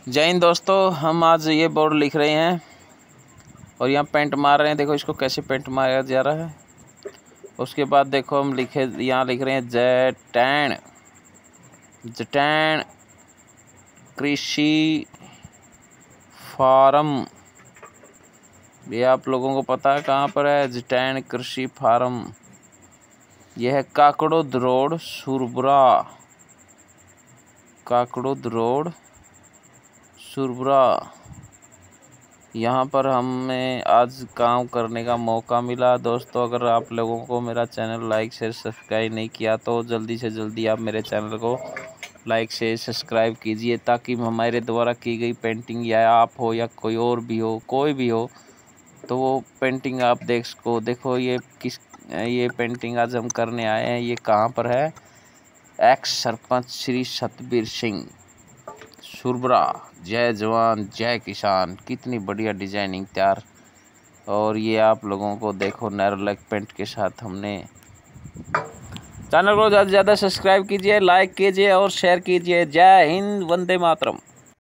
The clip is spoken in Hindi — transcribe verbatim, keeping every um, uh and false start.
जय हिंद दोस्तों, हम आज ये बोर्ड लिख रहे हैं और यहाँ पेंट मार रहे हैं। देखो इसको कैसे पेंट मारा जा रहा है। उसके बाद देखो हम लिखे यहाँ लिख रहे हैं जटैन जटैन कृषि फार्म। ये आप लोगों को पता है कहाँ पर है? जटैन कृषि फार्म। यह है काकड़ोद रोड सुरबरा, काकड़ोद रोड सुरबरा। यहाँ पर हमें आज काम करने का मौका मिला। दोस्तों, अगर आप लोगों को मेरा चैनल लाइक शेयर सब्सक्राइब नहीं किया तो जल्दी से जल्दी आप मेरे चैनल को लाइक शेयर सब्सक्राइब कीजिए, ताकि हमारे द्वारा की गई पेंटिंग या आप हो या कोई और भी हो, कोई भी हो, तो वो पेंटिंग आप देख सको। देखो ये किस ये पेंटिंग आज हम करने आए हैं। ये कहाँ पर है? एक्स सरपंच श्री सतबीर सिंह सुरबरा। जय जवान जय किसान। कितनी बढ़िया डिजाइनिंग तैयार। और ये आप लोगों को देखो नेरोलैक पेंट के साथ हमने। चैनल को ज़्यादा से ज़्यादा सब्सक्राइब कीजिए, लाइक कीजिए और शेयर कीजिए। जय हिंद, वंदे मातरम।